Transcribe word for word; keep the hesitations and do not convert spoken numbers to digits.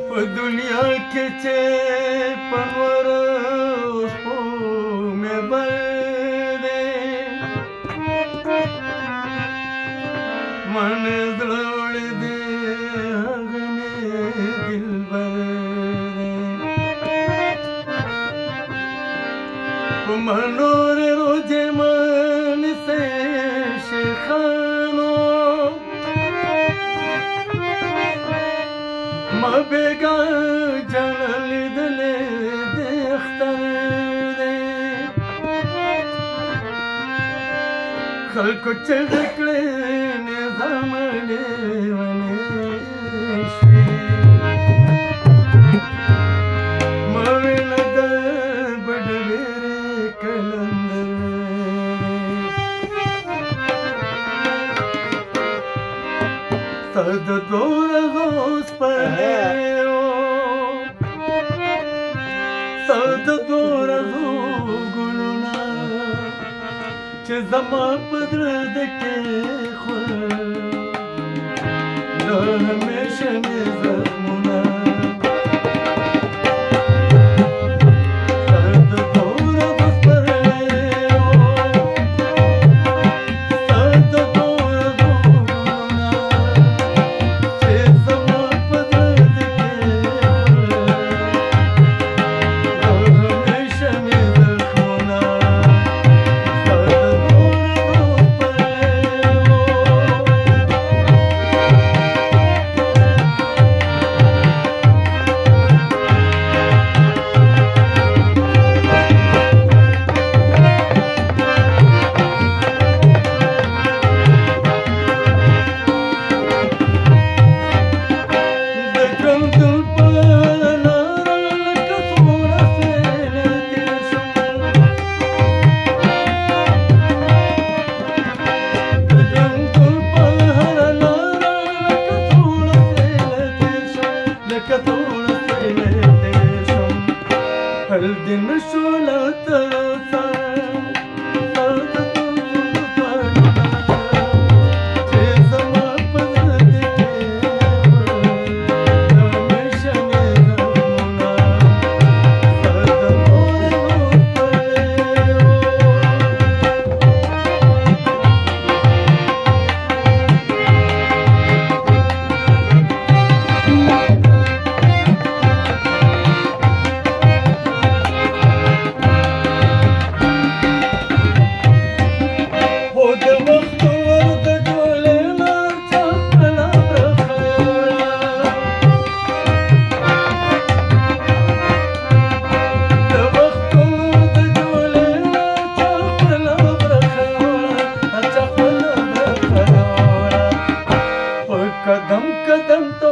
په دنیا کې چې پنور سپوږمۍ بل دی من زړه وړی دی هغه مې دلبر دی په منورې روژې منیسئ شیخانو ما بیگا جانا لیدلے دے اختر دے خلقو چغکلے نظام لیونیشی موینا دا بڑویرے کلندر ساد دور روز پہیو ساد دور رو گلونا چه زما پدرد کے خور دا ہمیشہ میں زخمونا ساد دور روز پہیو ساد دور رو گلونا हर दिन शोला तरसा साथ तो जे समा पदर के हमेशा मेरा मोना साथ मोरे कदम कदम तो